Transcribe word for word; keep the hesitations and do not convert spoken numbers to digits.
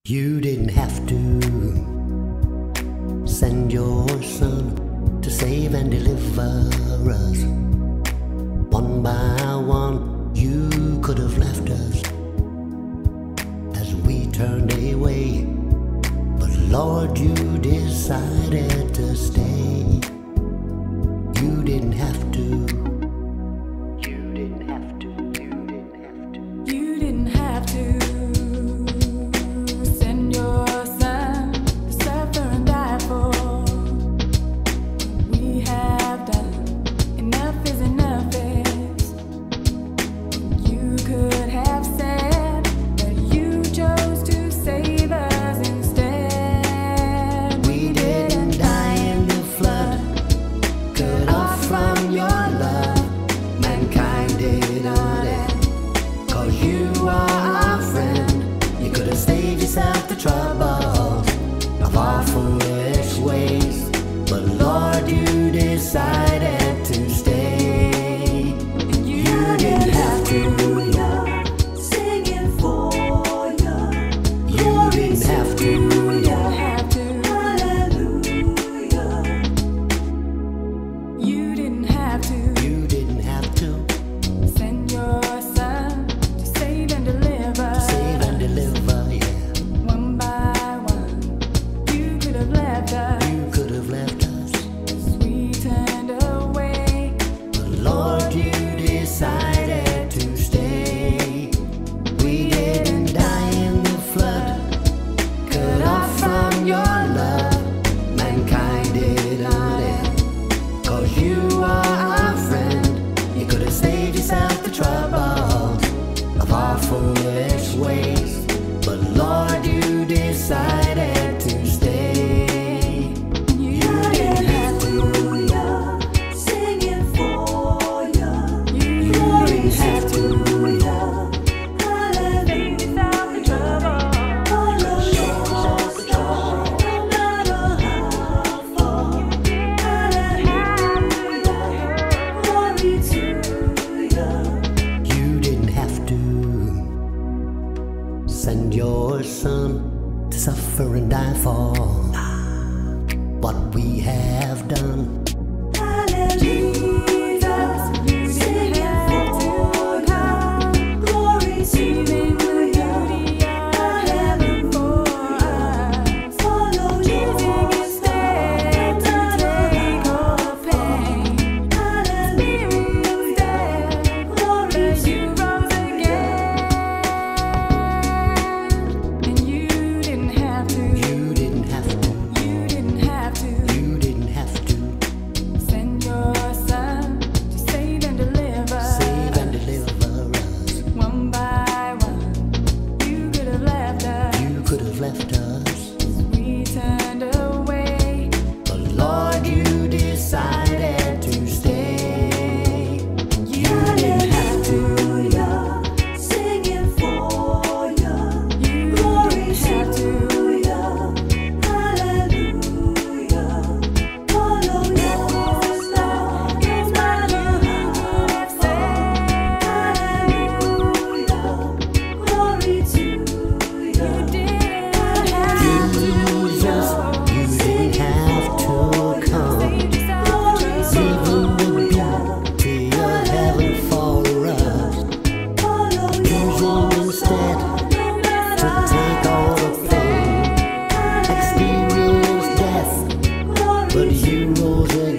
You didn't have to send your son to save and deliver us. One by one, you could have left us as we turned away. But Lord, you decided to stay. You didn't have to. You didn't have to. You didn't have to. You didn't have to. The trouble of our foolish ways, but Lord, you decided to stay. And you, you didn't have to. Singing for you. You didn't have to. You didn't have to. Hallelujah. You didn't have to. You didn't have to send your son to save and deliver. To save and deliver. You could have left us as we turned away, but Lord, you decided to stay. We didn't die in the flood, cut off from your love. Mankind did not end, 'cause you are our friend. You could have saved yourself the trouble of our foolish ways, but Lord, you decided to stay. Send your son to suffer and die for what we have done. Left us, we turned away, but Lord, you decided to stay. You didn't have to. Singing for you. You glory have to. Hallelujah. Follow your love. It's not you who could have said. Hallelujah. Glory to you. But you rose again.